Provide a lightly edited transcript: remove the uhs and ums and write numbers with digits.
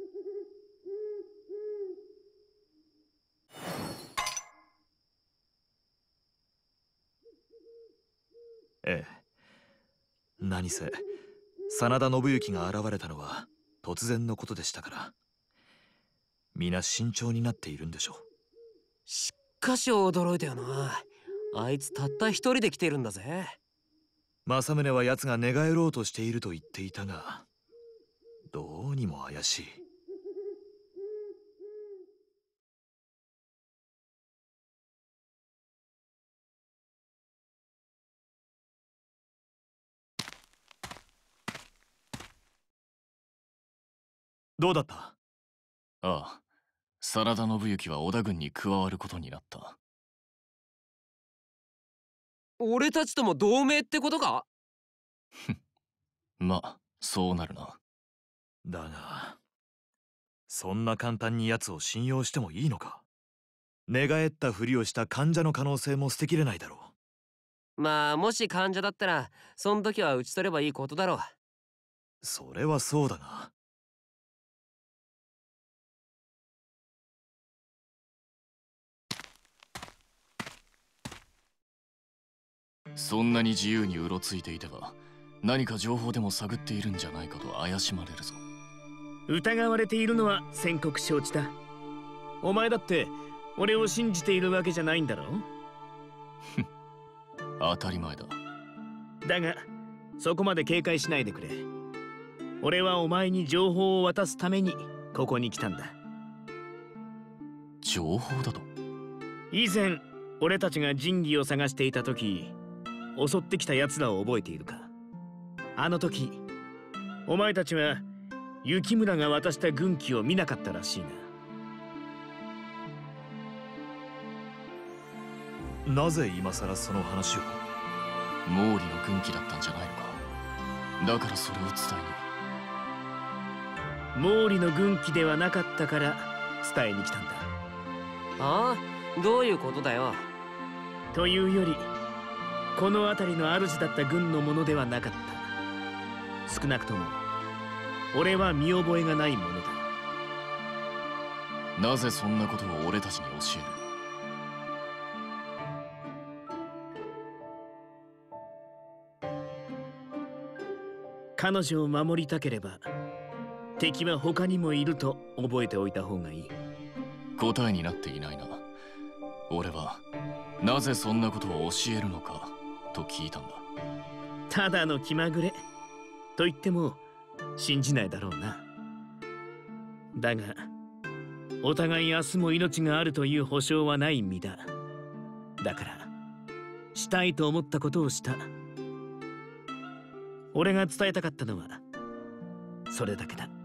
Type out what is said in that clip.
ええ。何せ真田信行が現れたのは突然のことでしたから、皆慎重になっているんでしょう。 しかし驚いたよな。あいつたった一人で来てるんだぜ。 政宗は奴が寝返ろうとしていると言っていたが、どうにも怪しい。どうだった？ ああ、真田信行は織田軍に加わることになった。 俺たちとも同盟ってことか？ まあ、そうなるな。 だが、そんな簡単に奴を信用してもいいのか？寝返ったふりをした患者の可能性も捨てきれないだろまあもし患者だったらそん時は討ち取ればいいことだろう。 う。それはそうだが。 そんなに自由にうろついていては、何か情報でも探っているんじゃないかと怪しまれるぞ。 疑われているのは先刻承知だ。お前だって俺を信じているわけじゃないんだろう。 当たり前だ。 だがそこまで警戒しないでくれ。俺はお前に情報を渡すためにここに来たんだ。 情報だと？ 以前俺たちが神器を探していた時、襲ってきた奴らを覚えているか？あの時お前たちは雪村が渡した軍旗を見なかったらしいな。なぜ今さらその話を？ 毛利の軍旗だったんじゃないのか。だからそれを伝えに。毛利の軍旗ではなかったから伝えに来たんだ。 ああ、どういうことだよ。 というより、この辺りの主だった軍のものではなかった。少なくとも俺は見覚えがないものだ。 なぜそんなことを俺たちに教える？ 彼女を守りたければ敵は他にもいると覚えておいた方がいい。 答えになっていないな。俺はなぜそんなことを教えるのかと聞いたんだ。 ただの気まぐれと言っても信じないだろうな。だがお互い明日も命があるという保証はない身だ。だからしたいと思ったことをした。俺が伝えたかったのはそれだけだ。